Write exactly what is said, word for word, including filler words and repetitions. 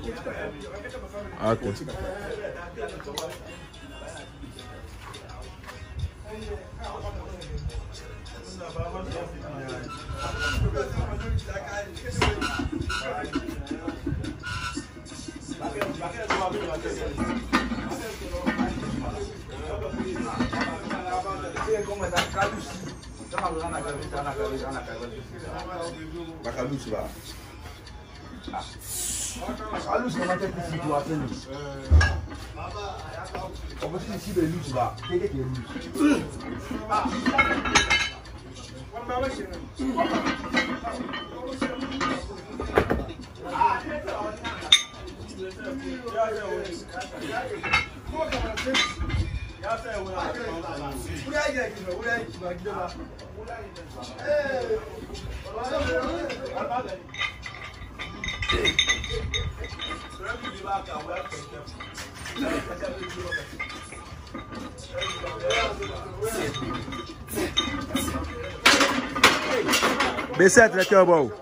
Okay. Bacalhau lá. Bacalhau não vai ter que se doar sem luz. Como se se bem luz lá, tem que ter luz. Beset, le cœur, bon.